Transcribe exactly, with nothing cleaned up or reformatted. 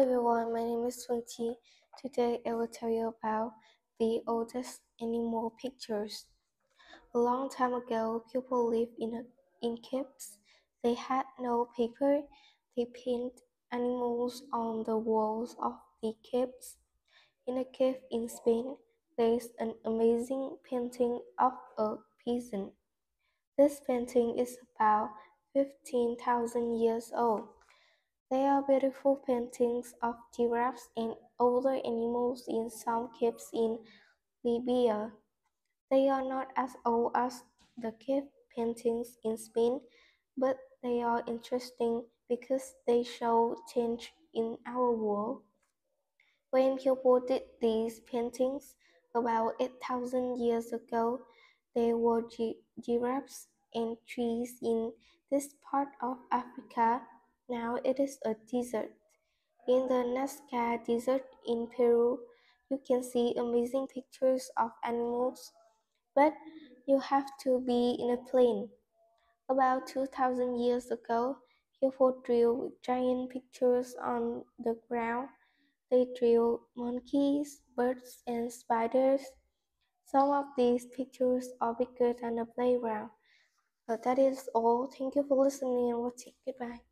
everyone, my name is Phương Chi. Today I will tell you about the oldest animal pictures. A long time ago, people lived in, a, in caves. They had no paper. They painted animals on the walls of the caves. In a cave in Spain, there is an amazing painting of a peasant. This painting is about fifteen thousand years old. They are beautiful paintings of giraffes and other animals in some caves in Libya. They are not as old as the cave paintings in Spain, but they are interesting because they show change in our world. When people did these paintings about eight thousand years ago, there were gi- giraffes and trees in this part of Africa. Now it is a desert. In the Nazca Desert in Peru, you can see amazing pictures of animals, but you have to be in a plane. About two thousand years ago, people drew giant pictures on the ground. They drew monkeys, birds, and spiders. Some of these pictures are bigger than a playground. But that is all. Thank you for listening and watching. Goodbye.